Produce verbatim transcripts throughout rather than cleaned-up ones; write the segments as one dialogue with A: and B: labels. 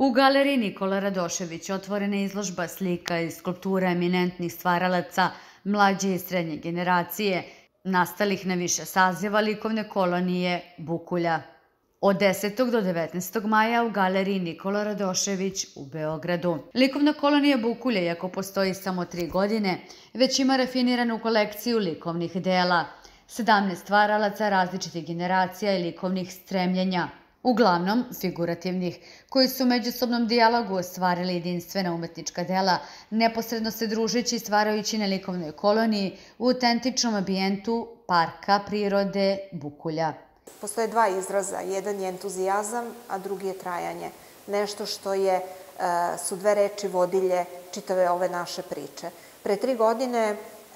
A: U galeriji Nikola Radošević otvorena je izložba slika i skulptura eminentnih stvaralaca mlađe i srednje generacije, nastalih na više saziva likovne kolonije Bukulja. Od desetog do devetnaestog maja u galeriji Nikola Radošević u Beogradu. Likovna kolonija Bukulja, iako postoji samo tri godine, već ima rafiniranu kolekciju likovnih dela. sedamnaest stvaralaca različitih generacija i likovnih stremljenja, uglavnom figurativnih, koji su u međusobnom dijalogu ostvarili jedinstvena umetnička dela, neposredno se družeći i stvarajući na likovnoj koloniji u autentičnom ambijentu Parka prirode Bukulja.
B: Postoje dva izraza, jedan je entuzijazam, a drugi je trajanje. Nešto što je, su dve reči vodilje čitave ove naše priče. Pre tri godine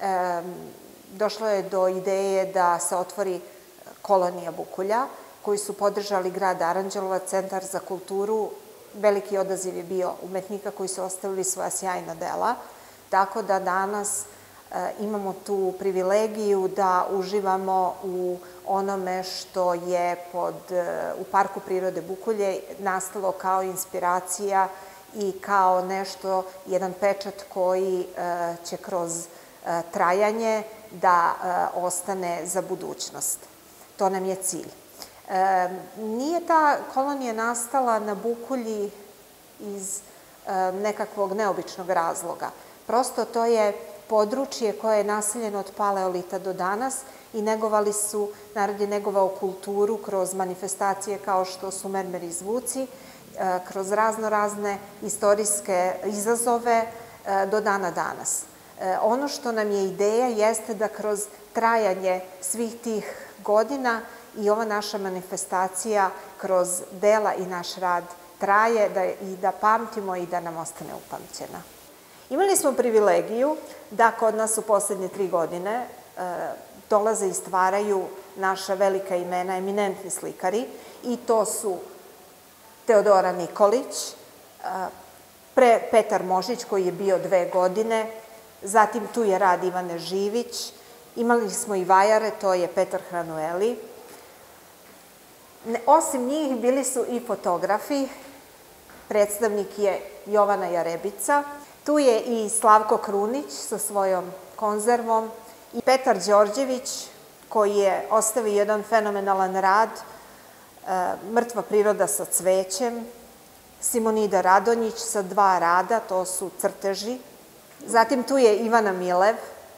B: došlo je do ideje da se otvori kolonija Bukulja, koji su podržali grad Aranđelovac, Centar za kulturu. Veliki odaziv je bio umetnika koji su ostavili svoja sjajna dela, tako da danas imamo tu privilegiju da uživamo u onome što je pod, u Parku prirode Bukulje nastalo kao inspiracija i kao nešto, jedan pečat koji će kroz trajanje da ostane za budućnost. To nam je cilj. Nije ta kolonija nastala na Bukulji iz nekakvog neobičnog razloga. Prosto to je područje koje je naseljeno od paleolita do danas i negovali su, narod je negovao kulturu kroz manifestacije kao što su mermeri zvuci, kroz razno razne istorijske izazove do dana danas. Ono što nam je ideja jeste da kroz trajanje svih tih godina i ova naša manifestacija kroz dela i naš rad traje i da pamtimo i da nam ostane upamćena. Imali smo privilegiju da kod nas u poslednje tri godine dolaze i stvaraju naša velika imena, eminentni slikari, i to su Teodora Nikolić, pre Petar Možić koji je bio dve godine, zatim tu je rad Ivane Živić, imali smo i vajare, to je Petar Hranueli. Osim njih bili su i fotografi, predstavnik je Jovana Jarebica, tu je i Slavko Krunić sa svojom konzervom i Petar Đorđević koji je ostavio jedan fenomenalan rad, Mrtva priroda sa cvećem, Simonida Radonjić sa dva rada, to su crteži. Zatim tu je Ivana Milev,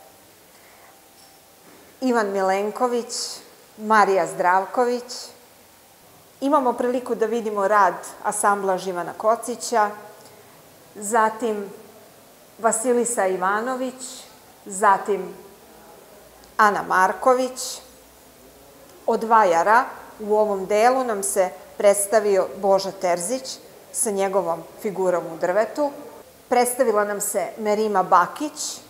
B: Ivan Milenković, Marija Zdravković. Imamo priliku da vidimo rad ansambla Živana Kocića, zatim Vasilisa Ivanović, zatim Ana Marković. Od vajara u ovom delu nam se predstavio Boža Terzić sa njegovom figurom u drvetu. Predstavila nam se Merima Bakić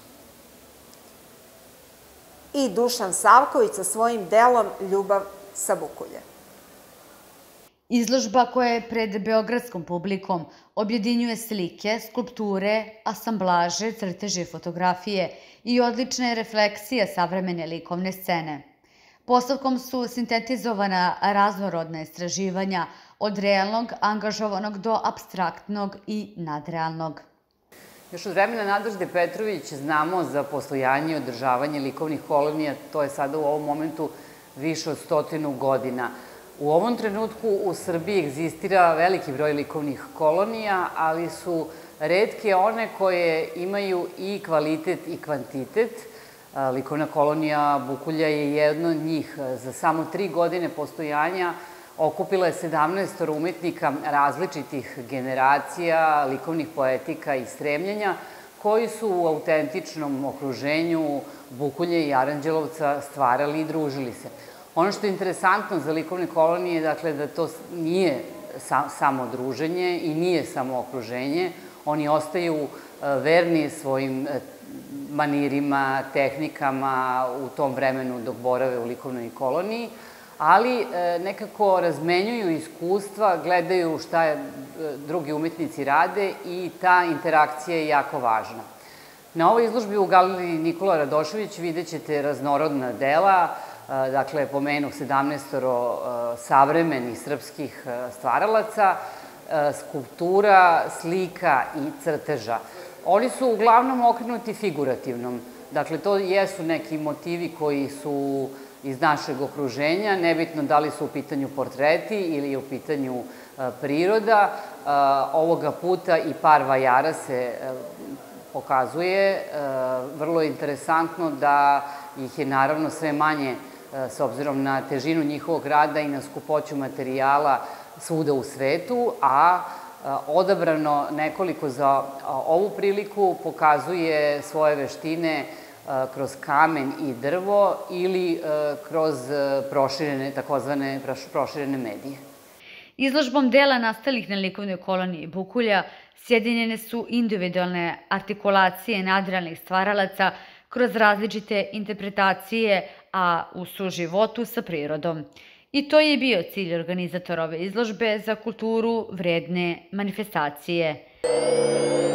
B: i Dušan Savković sa svojim delom Ljubav sa Bukulja.
A: Izložba koja je pred beogradskom publikom objedinjuje slike, skulpture, asamblaže, crteže i fotografije i odlična je refleksija savremene likovne scene. Postavkom su sintetizovana raznorodna istraživanja od realnog, angažovanog do apstraktnog i nadrealnog.
C: Još od vremena Nadežde Petrović znamo za postojanje i održavanje likovnih kolonija, to je sada u ovom momentu više od stotinu godina. U ovom trenutku u Srbiji egzistira veliki broj likovnih kolonija, ali su retke one koje imaju i kvalitet i kvantitet. Likovna kolonija Bukulja je jedna od njih. Za samo tri godine postojanja okupila je sedamnaest umetnika različitih generacija, likovnih poetika i stremljenja, koji su u autentičnom okruženju Bukulje i Aranđelovca stvarali i družili se. Ono što je interesantno za likovne kolonije je dakle da to nije samo druženje i nije samo okruženje. Oni ostaju verni svojim manirima, tehnikama u tom vremenu dok borave u likovnoj koloniji, ali nekako razmenjuju iskustva, gledaju šta drugi umetnici rade i ta interakcija je jako važna. Na ovoj izložbi u galeriji Nikola Radošević vidjet ćete raznorodna dela, dakle, pomenuh sedamnaest savremenih srpskih stvaralaca, skulptura, slika i crteža. Oni su uglavnom okrenuti figurativnom. Dakle, to jesu neki motivi koji su iz našeg okruženja, nebitno da li su u pitanju portreti ili je u pitanju priroda. Ovoga puta i par vajara se pokazuje. Vrlo je interesantno da ih je naravno sve manje s obzirom na težinu njihovog rada i na skupoću materijala svuda u svetu, a odabrano nekoliko za ovu priliku pokazuje svoje veštine kroz kamen i drvo ili kroz proširene, takozvane proširene medije.
A: Izložbom dela nastalih na likovnoj koloniji Bukulja sjedinjene su individualne artikulacije nadrealnih stvaralaca kroz različite interpretacije, a u suživotu sa prirodom. I to je bio cilj organizatora ove izložbe za kulturu vredne manifestacije.